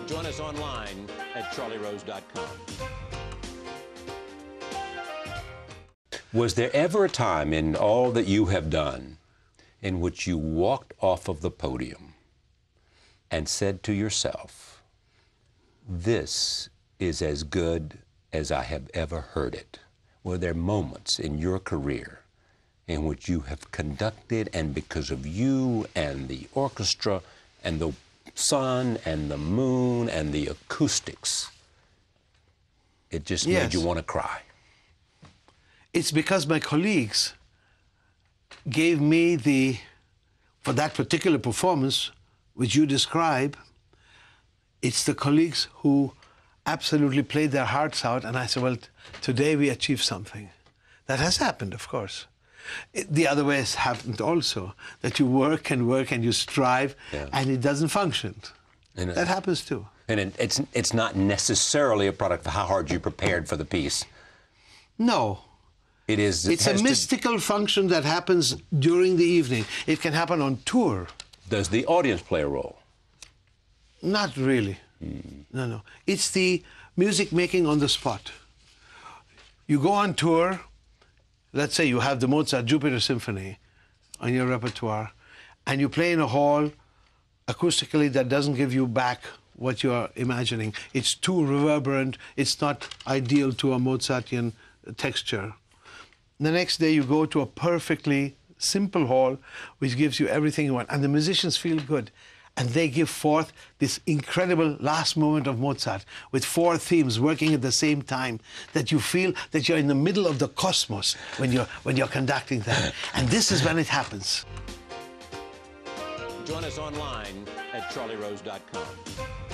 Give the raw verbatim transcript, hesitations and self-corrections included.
Join us online at charlie rose dot com. Was there ever a time in all that you have done in which you walked off of the podium and said to yourself, this is as good as I have ever heard it? Were there moments in your career in which you have conducted, and because of you and the orchestra and the sun and the moon and the acoustics, it just Yes. made you want to cry? It's because my colleagues gave me the, for that particular performance, which you describe, it's the colleagues who absolutely played their hearts out, and I said, well, today we achieved something. That has happened, of course. It, the other way has happened also, that you work and work and you strive, Yeah. and it doesn't function. And it- that happens too. And it, it's, it's not necessarily a product of how hard you prepared for the piece. No. It is. it It's a has to- mystical function that happens during the evening. It can happen on tour. Does the audience play a role? Not really. Mm. No, no. It's the music making on the spot. You go on tour, let's say you have the Mozart Jupiter Symphony on your repertoire, and you play in a hall acoustically that doesn't give you back what you're imagining. It's too reverberant. It's not ideal to a Mozartian texture. The next day you go to a perfectly simple hall which gives you everything you want, and the musicians feel good, and they give forth this incredible last moment of Mozart with four themes working at the same time, that you feel that you're in the middle of the cosmos when you're, when you're conducting that. And this is when it happens. Join us online at charlie rose dot com.